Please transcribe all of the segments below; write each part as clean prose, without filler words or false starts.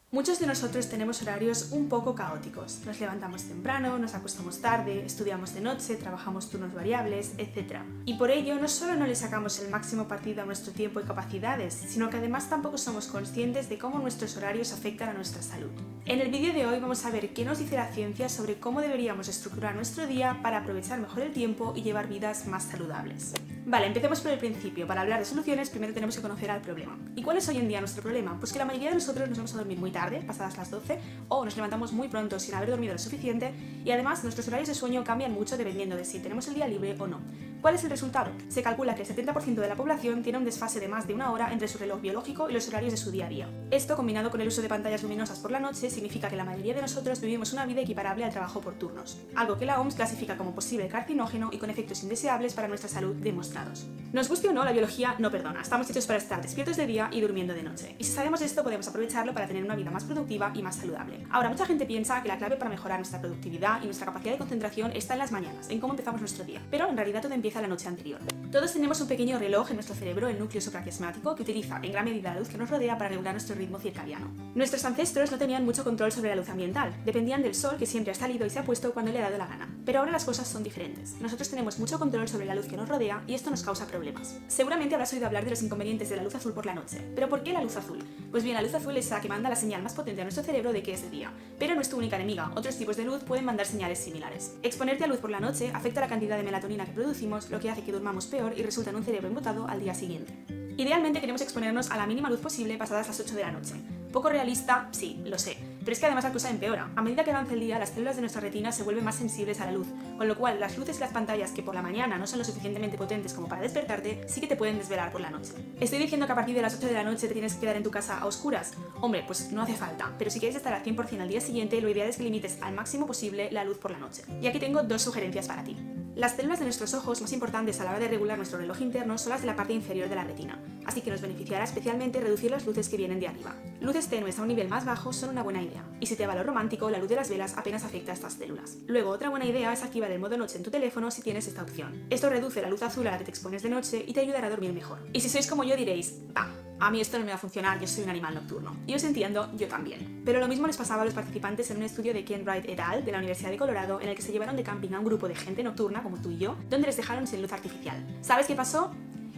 Muchos de nosotros tenemos horarios un poco caóticos. Nos levantamos temprano, nos acostamos tarde, estudiamos de noche, trabajamos turnos variables, etc. Y por ello no solo no le sacamos el máximo partido a nuestro tiempo y capacidades, sino que además tampoco somos conscientes de cómo nuestros horarios afectan a nuestra salud. En el vídeo de hoy vamos a ver qué nos dice la ciencia sobre cómo deberíamos estructurar nuestro día para aprovechar mejor el tiempo y llevar vidas más saludables. Vale, empecemos por el principio. Para hablar de soluciones, primero tenemos que conocer al problema. ¿Y cuál es hoy en día nuestro problema? Pues que la mayoría de nosotros nos vamos a dormir muy tarde, pasadas las 12, o nos levantamos muy pronto sin haber dormido lo suficiente, y además nuestros horarios de sueño cambian mucho dependiendo de si tenemos el día libre o no. ¿Cuál es el resultado? Se calcula que el 70% de la población tiene un desfase de más de una hora entre su reloj biológico y los horarios de su día a día. Esto, combinado con el uso de pantallas luminosas por la noche, significa que la mayoría de nosotros vivimos una vida equiparable al trabajo por turnos, algo que la OMS clasifica como posible carcinógeno y con efectos indeseables para nuestra salud demostrados. Nos guste o no, la biología no perdona. Estamos hechos para estar despiertos de día y durmiendo de noche. Y si sabemos esto, podemos aprovecharlo para tener una vida más productiva y más saludable. Ahora, mucha gente piensa que la clave para mejorar nuestra productividad y nuestra capacidad de concentración está en las mañanas, en cómo empezamos nuestro día. Pero en realidad todo empieza la noche anterior. Todos tenemos un pequeño reloj en nuestro cerebro, el núcleo supraquiasmático, que utiliza en gran medida la luz que nos rodea para regular nuestro ritmo circadiano. Nuestros ancestros no tenían mucho control sobre la luz ambiental, dependían del sol que siempre ha salido y se ha puesto cuando le ha dado la gana. Pero ahora las cosas son diferentes. Nosotros tenemos mucho control sobre la luz que nos rodea y esto nos causa problemas. Seguramente habrás oído hablar de los inconvenientes de la luz azul por la noche. ¿Pero por qué la luz azul? Pues bien, la luz azul es la que manda la señal más potente a nuestro cerebro de que es de día. Pero no es tu única enemiga, otros tipos de luz pueden mandar señales similares. Exponerte a luz por la noche afecta la cantidad de melatonina que producimos, lo que hace que durmamos peor y resulta en un cerebro embotado al día siguiente. Idealmente queremos exponernos a la mínima luz posible pasadas las 8 de la noche. Poco realista, sí, lo sé, pero es que además la cosa empeora. A medida que avanza el día, las células de nuestra retina se vuelven más sensibles a la luz, con lo cual las luces de las pantallas que por la mañana no son lo suficientemente potentes como para despertarte, sí que te pueden desvelar por la noche. ¿Estoy diciendo que a partir de las 8 de la noche te tienes que quedar en tu casa a oscuras? Hombre, pues no hace falta, pero si quieres estar al 100% al día siguiente, lo ideal es que limites al máximo posible la luz por la noche. Y aquí tengo dos sugerencias para ti. Las células de nuestros ojos más importantes a la hora de regular nuestro reloj interno son las de la parte inferior de la retina, así que nos beneficiará especialmente reducir las luces que vienen de arriba. Luces tenues a un nivel más bajo son una buena idea, y si te va lo romántico, la luz de las velas apenas afecta a estas células. Luego, otra buena idea es activar el modo noche en tu teléfono si tienes esta opción. Esto reduce la luz azul a la que te expones de noche y te ayudará a dormir mejor. Y si sois como yo diréis, a mí esto no me va a funcionar, yo soy un animal nocturno. Y os entiendo, yo también. Pero lo mismo les pasaba a los participantes en un estudio de Ken Wright et al. De la Universidad de Colorado, en el que se llevaron de camping a un grupo de gente nocturna, como tú y yo, donde les dejaron sin luz artificial. ¿Sabes qué pasó?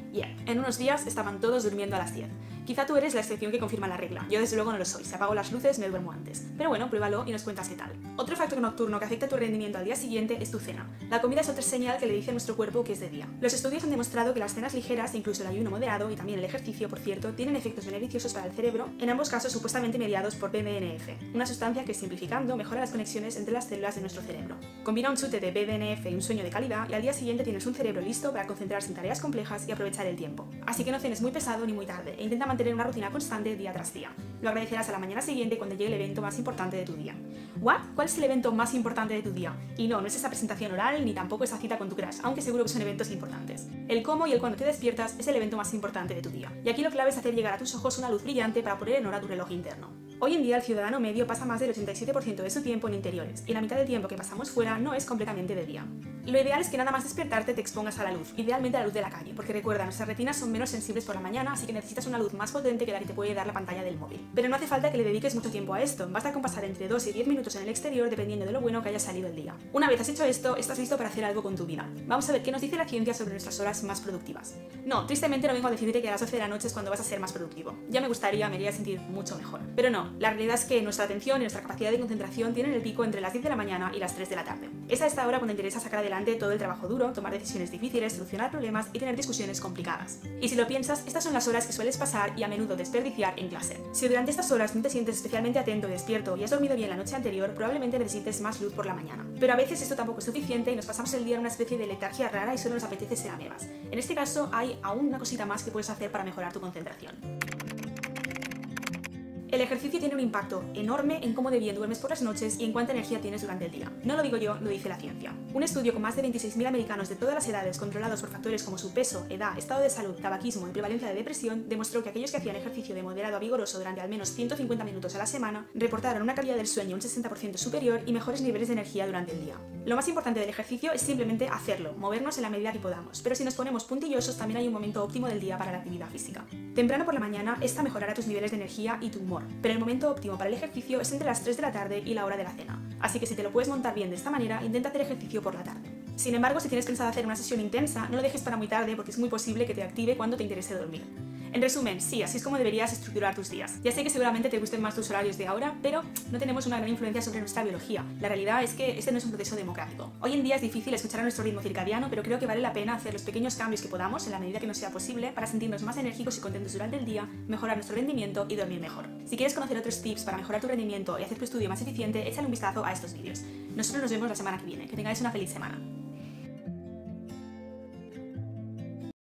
En unos días estaban todos durmiendo a las 10. Quizá tú eres la excepción que confirma la regla. Yo desde luego no lo soy. Si apago las luces me duermo antes. Pero bueno, pruébalo y nos cuentas qué tal. Otro factor nocturno que afecta tu rendimiento al día siguiente es tu cena. La comida es otra señal que le dice a nuestro cuerpo que es de día. Los estudios han demostrado que las cenas ligeras, incluso el ayuno moderado y también el ejercicio, por cierto, tienen efectos beneficiosos para el cerebro, en ambos casos supuestamente mediados por BDNF, una sustancia que, simplificando, mejora las conexiones entre las células de nuestro cerebro. Combina un chute de BDNF y un sueño de calidad y al día siguiente tienes un cerebro listo para concentrarse en tareas complejas y aprovechar el tiempo. Así que no cenes muy pesado ni muy tarde e intenta mantener una rutina constante día tras día. Lo agradecerás a la mañana siguiente cuando llegue el evento más importante de tu día. ¿What? ¿Cuál es el evento más importante de tu día? Y no es esa presentación oral ni tampoco esa cita con tu crush, aunque seguro que son eventos importantes. El cómo y el cuándo te despiertas es el evento más importante de tu día. Y aquí lo clave es hacer llegar a tus ojos una luz brillante para poner en hora tu reloj interno. Hoy en día el ciudadano medio pasa más del 87% de su tiempo en interiores, y la mitad del tiempo que pasamos fuera no es completamente de día. Lo ideal es que nada más despertarte te expongas a la luz, idealmente a la luz de la calle, porque recuerda, nuestras retinas son menos sensibles por la mañana, así que necesitas una luz más potente que la que te puede dar la pantalla del móvil. Pero no hace falta que le dediques mucho tiempo a esto, basta con pasar entre 2 y 10 minutos en el exterior dependiendo de lo bueno que haya salido el día. Una vez has hecho esto, estás listo para hacer algo con tu vida. Vamos a ver qué nos dice la ciencia sobre nuestras horas más productivas. No, tristemente no vengo a decirte que a las 12 de la noche es cuando vas a ser más productivo. Ya me gustaría, me haría sentir mucho mejor. Pero no, la realidad es que nuestra atención y nuestra capacidad de concentración tienen el pico entre las 10 de la mañana y las 3 de la tarde. Es a esta hora cuando interesa sacar adelante todo el trabajo duro, tomar decisiones difíciles, solucionar problemas y tener discusiones complicadas. Y si lo piensas, estas son las horas que sueles pasar y a menudo desperdiciar en clase. Si durante estas horas no te sientes especialmente atento y despierto y has dormido bien la noche anterior, probablemente necesites más luz por la mañana. Pero a veces esto tampoco es suficiente y nos pasamos el día en una especie de letargia rara y solo nos apetece ser amebas. En este caso hay aún una cosita más que puedes hacer para mejorar tu concentración. El ejercicio tiene un impacto enorme en cómo de bien duermes por las noches y en cuánta energía tienes durante el día. No lo digo yo, lo dice la ciencia. Un estudio con más de 26.000 americanos de todas las edades controlados por factores como su peso, edad, estado de salud, tabaquismo y prevalencia de depresión demostró que aquellos que hacían ejercicio de moderado a vigoroso durante al menos 150 minutos a la semana reportaron una calidad del sueño un 60% superior y mejores niveles de energía durante el día. Lo más importante del ejercicio es simplemente hacerlo, movernos en la medida que podamos, pero si nos ponemos puntillosos también hay un momento óptimo del día para la actividad física. Temprano por la mañana, esta mejorará tus niveles de energía y tu humor. humor, pero el momento óptimo para el ejercicio es entre las 3 de la tarde y la hora de la cena, así que si te lo puedes montar bien de esta manera, intenta hacer ejercicio por la tarde. Sin embargo, si tienes pensado hacer una sesión intensa, no lo dejes para muy tarde porque es muy posible que te active cuando te interese dormir. En resumen, sí, así es como deberías estructurar tus días. Ya sé que seguramente te gusten más tus horarios de ahora, pero no tenemos una gran influencia sobre nuestra biología. La realidad es que este no es un proceso democrático. Hoy en día es difícil escuchar a nuestro ritmo circadiano, pero creo que vale la pena hacer los pequeños cambios que podamos, en la medida que nos sea posible, para sentirnos más enérgicos y contentos durante el día, mejorar nuestro rendimiento y dormir mejor. Si quieres conocer otros tips para mejorar tu rendimiento y hacer tu estudio más eficiente, échale un vistazo a estos vídeos. Nosotros nos vemos la semana que viene. Que tengáis una feliz semana.